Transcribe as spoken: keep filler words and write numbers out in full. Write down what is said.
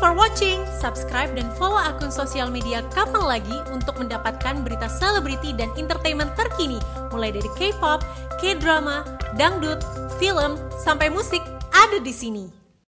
for watching. Subscribe dan follow akun sosial media Kapal Lagi untuk mendapatkan berita selebriti dan entertainment terkini, mulai dari K-pop, K-drama, dangdut, film, sampai musik ada di sini.